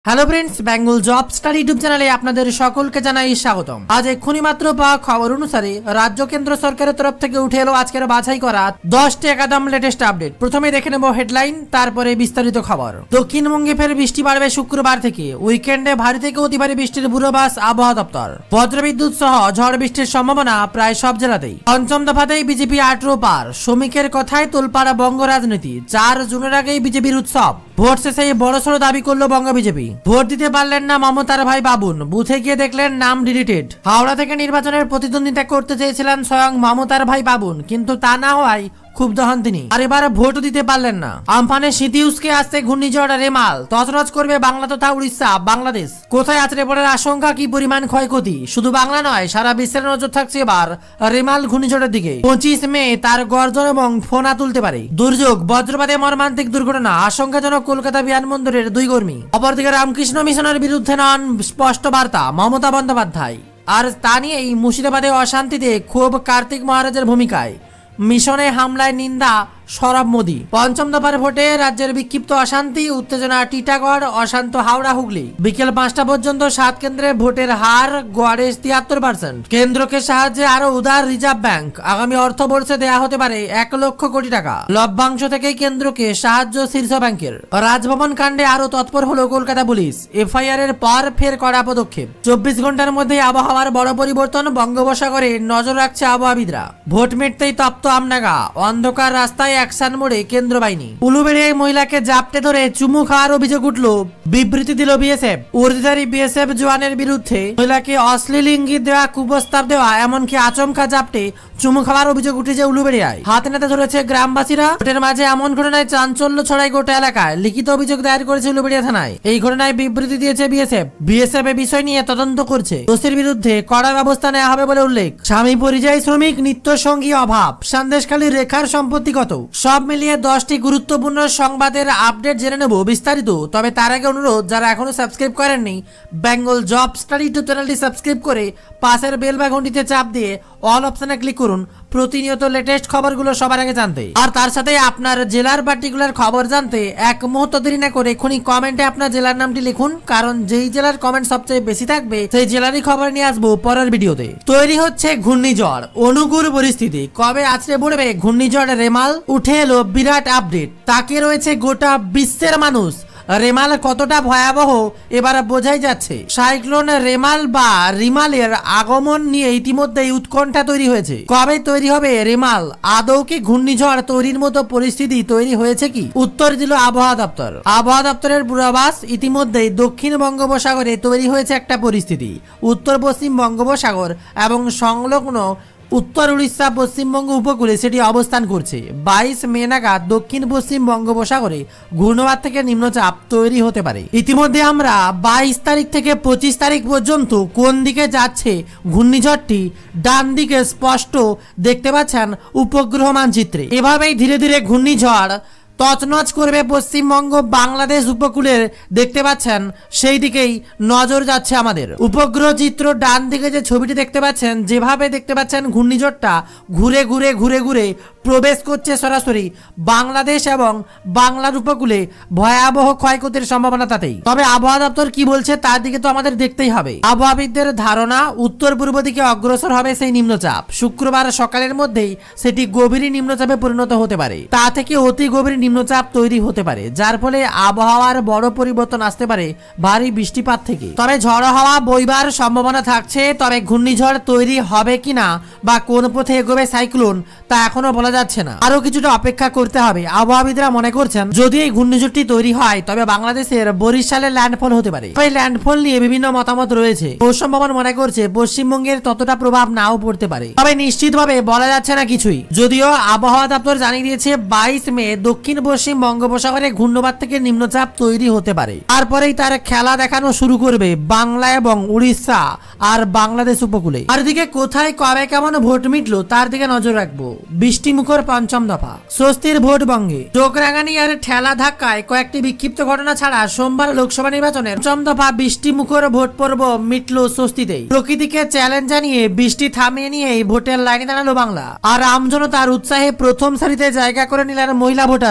Hello friends, Bengal job study YouTube চ্যানেলে আপনাদের সকলকে জানাই স্বাগতম। আজ এক্ষুনি মাত্র পাওয়া খবর অনুসারে রাজ্য কেন্দ্র সরকারের তরফ থেকে উঠে এলো আজকের বাছাই করা 10টি একাদম লেটেস্ট আপডেট। প্রথমে দেখে নেব হেডলাইন, তারপরে বিস্তারিত খবর। দক্ষিণবঙ্গে ফের বৃষ্টি বাড়বে শুক্রবার থেকে। উইকেন্ডে ভারী থেকে অতি ভারী বৃষ্টির পূর্বাভাস আবহাওয়া দপ্তর। বজ্রবিদ্যুৎ সহ ঝড় বৃষ্টির সম্ভাবনা প্রায় সব জেলাতেই। পঞ্চম দফাতেই বিজেপি 18 পার। শ্রমিকের কথায় তোলপাড়া বঙ্গ রাজনীতি। 4 জুনের আগেই বিজেপির উৎসব। ভোট শেষে বড়সড় দাবি করলো বঙ্গ বিজেপি। ভোট দিতে পারলেন না মমতার ভাই বাবুন, বুথে গিয়ে দেখলেন নাম ডিলিটেড। হাওড়া থেকে নির্বাচনের প্রতিদ্বন্দ্বিতা করতে চেয়েছিলেন স্বয়ং মমতার ভাই বাবুন, কিন্তু তা না হওয়ায় ক্ষুব্ধ হন তিনি। আর এবার ভোট দিতে পারলেন না। আমফানে শীতিউস্কে আসতে ঘূর্ণিঝড় রেমাল তছনছ করবে বাংলা তথা উড়িষ্যা, বাংলাদেশ। কোথায় আছড়ে পড়ার আশঙ্কা, কি পরিমাণ ক্ষয়ক্ষতি। শুধু বাংলা নয়, সারা বিশ্বের নজর থাকছে এবার রেমাল ঘূর্ণিঝড়ের দিকে। 25 মে তার গর্জন এবং ফোনা তুলতে পারে। দুর্যোগ, বজ্রপাতে মর্মান্তিক দুর্ঘটনা, আশঙ্কাজনক কলকাতা বিমানবন্দরের 2 কর্মী। অপরদিকে রামকৃষ্ণ মিশনের বিরুদ্ধে নন স্পষ্ট বার্তা মমতা বন্দ্যোপাধ্যায়। আর তা নিয়েই মুর্শিদাবাদে অশান্তিতে ক্ষোভ কার্তিক মহারাজের ভূমিকায়। মিশনে হামলায় নিন্দা সরব মোদী। পঞ্চম দফার ভোটে রাজ্যের বিক্ষিপ্ত অশান্তি, উত্তেজনা টিটাগড়, অশান্ত হাওড়া হুগলি। বিকেল 5টা পর্যন্ত 7 কেন্দ্রে ভোটের হার গড়ে 73%। কেন্দ্রকে সাহায্যে আরো উদার রিজার্ভ ব্যাংক। আগামী অর্থবর্ষে দেয়া হতে পারে 1 লক্ষ কোটি টাকা। লভ্যাংশ থেকেই কেন্দ্রকে সাহায্য শীর্ষ ব্যাংকের। রাজভবন কাণ্ডে আরো তৎপর হলো কলকাতা পুলিশ। এফআইআর এর পর ফের কড়া পদক্ষেপ। 24 ঘন্টার মধ্যে আবহাওয়ার বড় পরিবর্তন, বঙ্গোপসাগরে নজর রাখছে আবহাওয়াবিদরা। ভোট মিটতেই তপ্ত আমনাগা, অন্ধকার রাস্তায় অ্যাকশন মোড়ে কেন্দ্র বাহিনী। উলুবেড়িয়ায় মহিলাকে জাপটে ধরে চুমু খাওয়ার অভিযোগ উঠল, বিবৃতি দিল বিএসএফ। উর্দিধারী বিএসএফ জওয়ানের বিরুদ্ধে মহিলাকে অশ্লীল ইঙ্গিত দেওয়া, কুপ্রস্তাব দেওয়া, এমনকি আচমকা জাপটে চুমু খাওয়ার অভিযোগ উঠেছে উলুবেড়িয়ায়। হাতে নাতে ধরেছে গ্রামবাসীরা। ভোটের মাঝে এমন ঘটনায় চাঞ্চল্য ছড়ায় গোটা এলাকায়। লিখিত অভিযোগ দায়ের করেছে উলুবেড়িয়া থানায়। এই ঘটনায় বিবৃতি দিয়েছে বিএসএফ এ বিষয় নিয়ে তদন্ত করছে। দোষীর বিরুদ্ধে কড়া ব্যবস্থা নেওয়া হবে বলে উল্লেখ। স্বামী পরিযায়ী শ্রমিক, নিত্য সঙ্গী অভাব, সন্দেশখালীর রেখার সম্পত্তি কত, সব মিলিয়ে 10টি গুরুত্বপূর্ণ সংবাদের আপডেট জেনে নেব বিস্তারিত। তবে তার আগে অনুরোধ, যারা এখনো সাবস্ক্রাইব করেননি বেঙ্গল জব স্টাডি ইউটিউব চ্যানেলটি সাবস্ক্রাইব করে পাশের বেল বা ঘন্টিতে চাপ দিয়ে অল অপশনে ক্লিক করুন প্রতিনিয়ত লেটেস্ট খবরগুলো সবার আগে জানতে। আর তার সাথে আপনার জেলার পার্টিকুলার খবর জানতে এক মুহূর্ত দেরি না করে এখনই কমেন্টে আপনার জেলার নামটি লিখুন, কারণ যেই জেলার কমেন্ট সবচেয়ে বেশি থাকবে সেই জেলারই খবর নিয়ে আসবো পরের ভিডিওতে। তৈরি হচ্ছে ঘূর্ণিঝড়, অনুকূল পরিস্থিতি। কবে আছড়ে পড়বে ঘূর্ণিঝড় রেমাল, উঠে এলো বিরাট আপডেট। তাকে রয়েছে গোটা বিশ্বের মানুষ। রেমাল কতটা ভয়াবহ এবার বোঝাই যাচ্ছে। সাইক্লোন রেমাল বা রিমালের আগমন নিয়ে ইতিমধ্যেই উৎকণ্ঠা তৈরি হয়েছে। কবে তৈরি হবে রেমাল? আদৌ কি ঘূর্ণিঝড় তৈরির মতো পরিস্থিতি তৈরি হয়েছে কি? উত্তর দিল আবহাওয়া দপ্তর। আবহাওয়া দপ্তরের পূর্বাভাস, ইতিমধ্যেই দক্ষিণ বঙ্গোপসাগরে তৈরি হয়েছে একটা পরিস্থিতি। উত্তর পশ্চিম বঙ্গোপসাগর এবং সংলগ্ন উত্তর উড়িষ্যা পশ্চিমবঙ্গ উপকূলে সেটি অবস্থান করছে। 22 মে নাগাদ দক্ষিণ পশ্চিম বঙ্গোপসাগরে ঘূর্ণিঝড় থেকে নিম্নচাপ তৈরি হতে পারে। ইতিমধ্যে আমরা 22 তারিখ থেকে 25 তারিখ পর্যন্ত কোন দিকে যাচ্ছে ঘূর্ণিঝড়টি ডান দিকে স্পষ্ট দেখতে পাচ্ছেন উপগ্রহ মানচিত্রে। এভাবেই ধীরে ধীরে ঘূর্ণিঝড় তছনছ করবে পশ্চিমবঙ্গ, বাংলাদেশ উপকূলের দেখতে পাচ্ছেন সেই দিকেই নজর যাচ্ছে আমাদের। উপগ্রহ চিত্র ডান দিকে যে ছবিটি দেখতে পাচ্ছেন, যেভাবে দেখতে পাচ্ছেন ঘূর্ণিঝড়টা ঘুরে ঘুরে ঘুরে ঘুরে প্রবেশ করছে সরাসরি বাংলাদেশ এবং বাংলার উপকূলে, ভয়াবহ ক্ষয়ক্ষতির সম্ভাবনা তাতেই। তবে আবহাওয়া দপ্তর কি বলছে তার দিকে তো আমাদের দেখতেই হবে। আবহাওয়াবিদদের ধারণা, উত্তর পূর্ব দিকে অগ্রসর হবে সেই নিম্নচাপ। শুক্রবার সকালের মধ্যেই সেটি গভীর নিম্নচাপে পরিণত হতে পারে। তা থেকে অতি গভীর নিম্নচাপ তৈরি হতে পারে, যার ফলে আবহাওয়ার বড় পরিবর্তন আসতে পারে ভারী বৃষ্টিপাত থেকে। তবে ঝড়ো হাওয়া বইবার সম্ভাবনা থাকছে। তবে ঘূর্ণিঝড় তৈরি হবে কিনা বা কোন পথে এগোবে সাইক্লোন তা এখনো বলা যাচ্ছে না। আরো কিছুটা অপেক্ষা করতে হবে। আবহাওয়াবিদরা মনে করছেন যদি এই ঘূর্ণিঝড়টি তৈরি হয় তবে বাংলাদেশের বরিশালে ল্যান্ডফল হতে পারে। এই ল্যান্ডফল নিয়ে বিভিন্ন মতামত রয়েছে। মৌসুম ভবন মনে করছে পশ্চিমবঙ্গের ততটা প্রভাব নাও পড়তে পারে, তবে নিশ্চিতভাবে বলা যাচ্ছে না কিছুই। যদিও আবহাওয়া দপ্তর জানিয়ে দিয়েছে 22 মে দক্ষিণ পশ্চিম বঙ্গোপসাগরে ঘূর্ণিঝড় থেকে নিম্নচাপ তৈরি হতে পারে। তারপরেই তার খেলা দেখানো শুরু করবে বাংলা এবং উড়িষ্যা আর বাংলাদেশ উপকূলে। আর দিকে কোথায় কবে কেমন ভোট মিটলো তার দিকে নজর রাখবো। বৃষ্টিমুখর পঞ্চম দফা, স্বস্তির ভোট বঙ্গে। চোখ রাঙানি আর ঠেলা ধাক্কায় কয়েকটি বিক্ষিপ্ত ঘটনা ছাড়া সোমবার লোকসভা নির্বাচনের পঞ্চম দফা বৃষ্টিমুখর ভোট পর্ব মিটল স্বস্তিতেই। প্রকৃতিকে চ্যালেঞ্জ জানিয়ে বৃষ্টি থামিয়ে নিয়েই ভোটের লাইনে দাঁড়ালো বাংলা। আর আমজনতার উৎসাহে প্রথম সারিতে জায়গা করে নিলেন মহিলা ভোটাররা।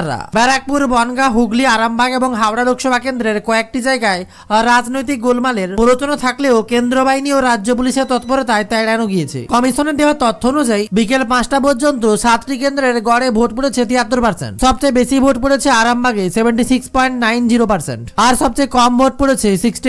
ভোটাররা। ব্যারাকপুর, বনগাঁ, হুগলি, আরামবাগ এবং হাওড়া লোকসভা কেন্দ্রের কয়েকটি জায়গায় রাজনৈতিক গোলমালের প্ররোচনা থাকলেও কেন্দ্র বাহিনী ও রাজ্য পুলিশের তৎপরতায় তা এড়ানো গিয়েছে। কমিশনের দেওয়া তথ্য অনুযায়ী বিকেল 5টা পর্যন্ত 7টি কেন্দ্রের গড়ে ভোট পড়েছে 73%। সবচেয়ে বেশি ভোট পড়েছে আরামবাগে 76.90%, আর সবচেয়ে কম ভোট পড়েছে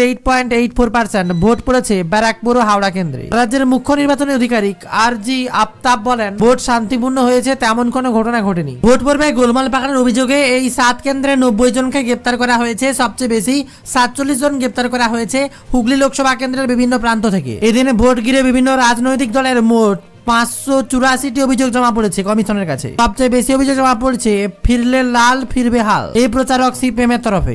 68.84% ভোট পড়েছে ব্যারাকপুর ও হাওড়া কেন্দ্রে। রাজ্যের মুখ্য নির্বাচনী আধিকারিক আর.জি. আফতাব বলেন, ভোট শান্তিপূর্ণ হয়েছে, তেমন কোনো ঘটনা ঘটেনি। ভোট পর্বে গোলমাল পাকানোর অভিযোগে এই 7 কেন্দ্রে 90 জনকে গ্রেপ্তার করা হয়েছে। সবচেয়ে বেশি 47 জন গ্রেপ্তার করা হয়েছে হুগলি লোকসভা কেন্দ্রের বিভিন্ন প্রান্ত থেকে। এদিনে ভোট ঘিরে বিভিন্ন রাজনৈতিক দলের মোট 584টি অভিযোগ জমা পড়েছে কমিশনের কাছে। সবচেয়ে বেশি অভিযোগ জমা পড়েছে ফিরলে লাল ফিরবে হাল এই প্রচারক সিপিএম এর তরফে।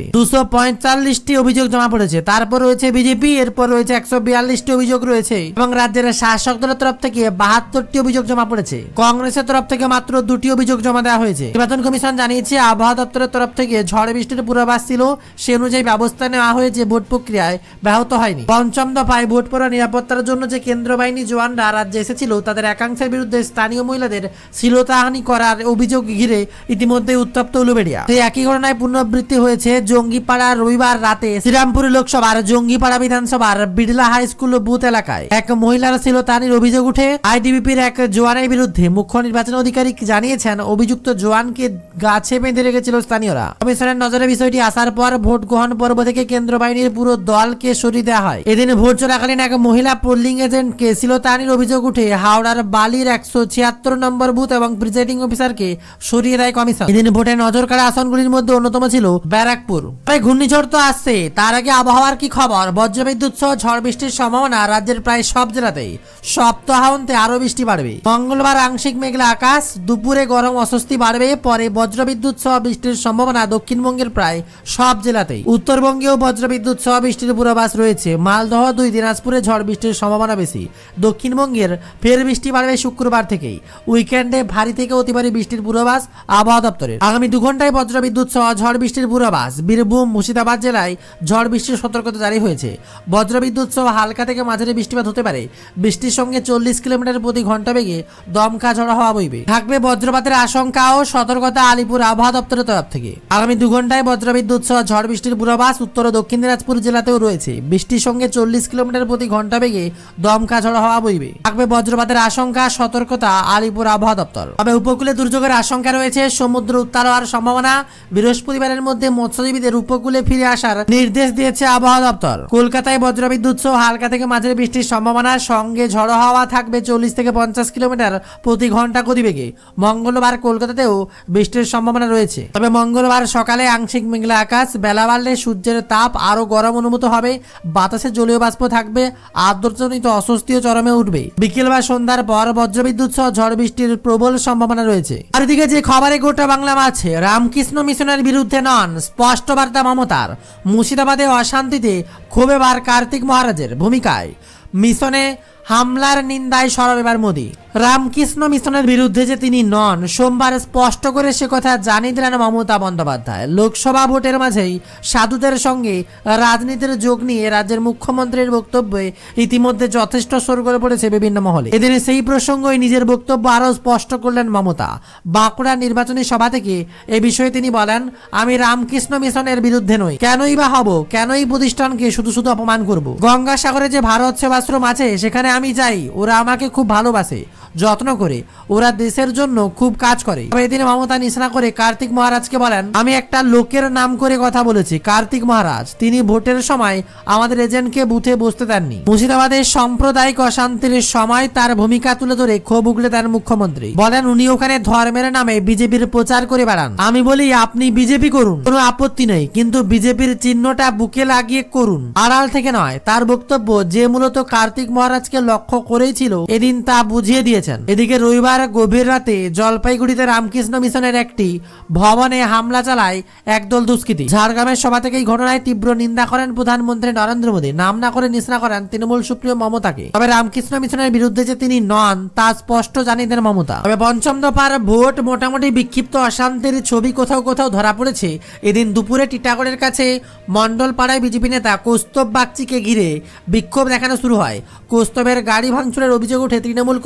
245টি অভিযোগ জমা পড়েছে। তারপর রয়েছে বিজেপি, এরপর রয়েছে 142টি অভিযোগ রয়েছে এবং রাজ্যের শাসক দলের তরফ থেকে 72টি অভিযোগ জমা পড়েছে। কংগ্রেসের তরফ থেকে মাত্র 2টি অভিযোগ জমা দেওয়া হয়েছে। নির্বাচন কমিশন জানিয়েছে, আবহাওয়া দপ্তরের তরফ থেকে ঝড় বৃষ্টির পূর্বাভাস ছিল, সে অনুযায়ী ব্যবস্থা নেওয়া হয়েছে, ভোট প্রক্রিয়ায় ব্যাহত হয়নি। পঞ্চম দফায় ভোট পড়া নিরাপত্তার জন্য যে কেন্দ্র বাহিনী জওয়ানরা রাজ্যে এসেছিল তাদের একাংশের বিরুদ্ধে স্থানীয় মহিলাদের শ্লীলতাহানি করার অভিযোগ ঘিরে ইতিমধ্যে উত্তপ্ত উলুবেড়িয়া। সেই একই ঘটনায় পুনরাবৃত্তি হয়েছে জঙ্গিপাড়া রবিবার রাতে শ্রীরামপুর লোকসভার জঙ্গিপাড়া বিধানসভার বিড়লা হাই স্কুল বুথ এলাকায় এক মহিলার শ্লীলতাহানির অভিযোগ উঠে। আইটিবিপির এক জওয়ানের বিরুদ্ধে মুখ্য নির্বাচন আধিকারিক জানিয়েছেন, অভিযুক্ত জওয়ানকে গাছে বেঁধে রেখেছিল স্থানীয়রা। কমিশনের নজরে বিষয়টি আসার পর ভোট গ্রহণ পর্ব থেকে কেন্দ্র বাহিনীর পুরো দলকে সরিয়ে দেওয়া হয়। এদিন ভোট চলাকালীন এক মহিলা পোলিং এজেন্টকে শ্লীলতাহানির অভিযোগ উঠে হাওড়ার বালির 176 নম্বর বুথ এবং প্রিজাইডিং অফিসারকে সরিয়ে দেয় কমিশন। এদিন ভোটে নজর কাড়া আসনগুলির মধ্যে অন্যতম ছিল ব্যারাকপুর। ঘূর্ণিঝড় তো আসছে, তার আগে আবহাওয়ার কি খবর? বজ্রবিদ্যুৎ সহ ঝড় বৃষ্টির সম্ভাবনা রাজ্যের প্রায় সব জেলাতেই। সপ্তাহান্তে আরো বৃষ্টি বাড়বে। মঙ্গলবার আংশিক মেঘলা আকাশ, দুপুরে গরম অস্বস্তি বাড়বে, পরে বজ্রবিদ্যুৎ সহ বৃষ্টির সম্ভাবনা দক্ষিণবঙ্গের প্রায় সব জেলাতেই। উত্তরবঙ্গেও বজ্রবিদ্যুৎ সহ বৃষ্টির পূর্বাভাস রয়েছে। মালদহ, 2 দিনাজপুরে ঝড় বৃষ্টির সম্ভাবনা বেশি। দক্ষিণবঙ্গের ফের বৃষ্টি বাড়বে শুক্রবার থেকেই। উইকেন্ডে ভারী থেকে অতি ভারী বৃষ্টির পূর্বাভাস আবহাওয়া দপ্তরের। আগামী 2 ঘন্টায় বজ্রবিদ্যুৎ সহ ঝড় বৃষ্টির পূর্বাভাস। বীরভূম, মুর্শিদাবাদ জেলায় ঝড় বৃষ্টির সতর্কতা জারি হয়েছে। বজ্রবিদ্যুৎ সহ হালকা থেকে মাঝারি বৃষ্টিপাত হতে পারে। বৃষ্টির সঙ্গে 40 কিলোমিটার প্রতি ঘন্টা বেগে দমকা ঝড়ো হাওয়া বইবে। থাকবে বজ্রপাতের আশঙ্কা ও সতর্কতা আলিপুর আবহাওয়া দপ্তরের তরফ থেকে। আগামী 2 ঘন্টায় বজ্রবিদ্যুৎ সহ ঝড় বৃষ্টির পূর্বাভাস উত্তর ও দক্ষিণ দিনাজপুর জেলাতেও রয়েছে। বৃষ্টির সঙ্গে 40 কিলোমিটার প্রতি ঘন্টা বেগে দমকা ঝড়ো হাওয়া বইবে। থাকবে বজ্রপাতের আশঙ্কা, সতর্কতা আলিপুর আবহাওয়া দপ্তর। তবে উপকূলে দুর্যোগের আশঙ্কা রয়েছে। সমুদ্র উত্তাল হওয়ার সম্ভাবনা। বৃহস্পতিবারের মধ্যে মৎস্যজীবীদের উপকূলে ফিরে আসার নির্দেশ দিয়েছে আবহাওয়া দপ্তর। কলকাতায় বজ্রবিদ্যুৎ সহ হালকা থেকে মাঝারি বৃষ্টির সম্ভাবনা, সঙ্গে ঝড়ো হাওয়া থাকবে 40 থেকে 50 কিলোমিটার প্রতি ঘন্টা গতিবেগে। মঙ্গলবার কলকাতাতেও বৃষ্টির সম্ভাবনা রয়েছে। তবে মঙ্গলবার সকালে আংশিক মেঘলা আকাশ, বেলা বাড়লে সূর্যের তাপ আরো গরম অনুভূত হবে। বাতাসে জলীয় বাষ্প থাকবে, আর্দ্রতাজনিত অস্বস্তিও চরমে উঠবে। বিকেল বা সন্ধ্যার পর বজ্রবিদ্যুৎ সহ ঝড় বৃষ্টির প্রবল সম্ভাবনা রয়েছে। আর এদিকে যে খবরে গোটা বাংলা মাছে রামকৃষ্ণ মিশনের বিরুদ্ধে নন, স্পষ্ট বার্তা মমতার। মুর্শিদাবাদে অশান্তিতে ক্ষোভে বার কার্তিক মহারাজের ভূমিকায়। মিশনে হামলার নিন্দায় সরব এবার মোদী। রামকৃষ্ণ মিশনের বিরুদ্ধে যে তিনি নন, সোমবার স্পষ্ট করে সে কথা জানিয়ে দিলেন মমতা বন্দ্যোপাধ্যায়। লোকসভা ভোটের মাঝেই সাধুদের সঙ্গে রাজনীতির যোগ নিয়ে রাজ্যের মুখ্যমন্ত্রীর বক্তব্যে ইতিমধ্যে যথেষ্ট সরগোল পড়েছে বিভিন্ন মহলে। এদিন সেই প্রসঙ্গই নিজের বক্তব্য আরও স্পষ্ট করলেন মমতা। বাঁকুড়া নির্বাচনী সভা থেকে এ বিষয়ে তিনি বলেন, আমি রামকৃষ্ণ মিশনের বিরুদ্ধে নই। কেনই বা হব? কেনই প্রতিষ্ঠানকে শুধু শুধু অপমান করব? গঙ্গাসাগরে যে ভারত সেবাশ্রম আছে সেখানে আমি যাই, ওরা আমাকে খুব ভালোবাসে, যত্ন করে, ওরা দেশের জন্য খুব কাজ করে। এদিন মমতা নিশানা করে কার্তিক মহারাজকে বলেন, আমি একটা লোকের নাম করে কথা বলেছি, কার্তিক মহারাজ। তিনি ভোটের সময় আমাদের এজেন্টকে বুথে বসতে দেননি। মুর্শিদাবাদের সাম্প্রদায়িক অশান্তির সময় তার ভূমিকা তুলে ধরে ক্ষোভ উগলে দেন মুখ্যমন্ত্রী। বলেন, উনি ওখানে ধর্মের নামে বিজেপির প্রচার করে বেড়ান। আমি বলি, আপনি বিজেপি করুন, কোনো আপত্তি নেই, কিন্তু বিজেপির চিহ্নটা বুকে লাগিয়ে করুন, আড়াল থেকে নয়। তার বক্তব্য, যে মূলত কার্তিক মহারাজকে লক্ষ্য করেই ছিল, এদিন তা বুঝিয়ে দিয়েছেন। এদিকে রবিবার গভীর রাতে জলপাইগুড়িতে রামকৃষ্ণ মিশনের একটি ভবনে হামলা চালায় একদল দুষ্কৃতী। ঝাড়গ্রামের সভা থেকে এই ঘটনায় তীব্র নিন্দা করেন প্রধানমন্ত্রী নরেন্দ্র মোদী। নাম না করে নিশানা করেন তৃণমূল সুপ্রিয় মমতাকে। তবে রামকৃষ্ণ মিশনের বিরুদ্ধে যে তিনি নন তা স্পষ্ট জানিয়ে দেন মমতা। তবে পঞ্চম দফার ভোট মোটামুটি বিক্ষিপ্ত অশান্তির ছবি কোথাও কোথাও ধরা পড়েছে। এদিন দুপুরে টিটাগড়ের কাছে মন্ডলপাড়ায় বিজেপি নেতা কৌস্তব বাগচিকে ঘিরে বিক্ষোভ দেখানো শুরু হয়। কৌস্তবের গাড়ি ভাঙচুরের অভিযোগ ওঠে তৃণমূল কর্মীদের বিরুদ্ধে।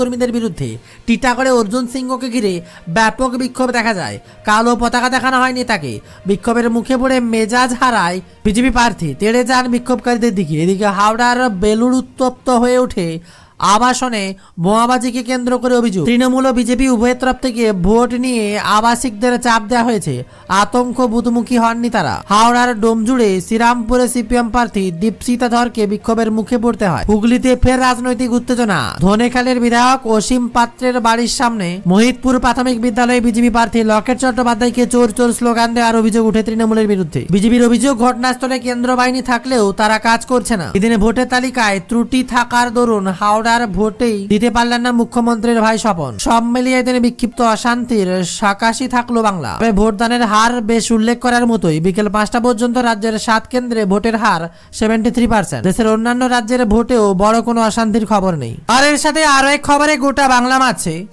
বিরুদ্ধে টিটাগড়ে অর্জুন সিংহকে ঘিরে ব্যাপক বিক্ষোভ দেখা যায়। কালো পতাকা দেখানো হয়নি তাকে। বিক্ষোভের মুখে পড়ে মেজাজ হারায় বিজেপি প্রার্থী, তেড়ে যান বিক্ষোভকারীদের দিকে। এদিকে হাওড়ার বেলুড় উত্তপ্ত হয়ে ওঠে আবাসনে বোমাবাজিকে কেন্দ্র করে অভিযোগ। তৃণমূল ও বিজেপি উভয়ের তরফ থেকে ভোট নিয়ে আবাসিকদের চাপ দেওয়া হয়েছে। আতঙ্ক বুতমুখী হননি তারা। হাওড়ার ডোমজুড়ে শ্রীরামপুরে সিপিএম প্রার্থী দীপশিতা ধরকে বিক্ষোভের মুখে পড়তে হয়। হুগলিতে ফের রাজনৈতিক উত্তেজনা। ধনেখালের বিধায়ক অসীম পাত্রের বাড়ির সামনে মহিতপুর প্রাথমিক বিদ্যালয়ে বিজেপি প্রার্থী লকেট চট্টোপাধ্যায়কে চোর চোর স্লোগান দেওয়ার অভিযোগ উঠে তৃণমূলের বিরুদ্ধে। বিজেপির অভিযোগ, ঘটনাস্থলে কেন্দ্র বাহিনী থাকলেও তারা কাজ করছে না। এদিনে ভোটের তালিকায় ত্রুটি থাকার দরুন হাওড়া ভোটেই দিতে পারলেন না মুখ্যমন্ত্রীর ভাই স্বপন। সব মিলিয়ে তিনি বিক্ষিপ্ত অশান্তির সাকাশি থাকলো বাংলা। তবে ভোটদানের হার বেশ উল্লেখ করার মতোই। বিকেল 5টা পর্যন্ত রাজ্যের 7 কেন্দ্রে ভোটের হার 73%। দেশের অন্যান্য রাজ্যের ভোটেও বড় কোনো অশান্তির খবর নেই। আর এর সাথে আরো এক খবরে গোটা বাংলা মারছে।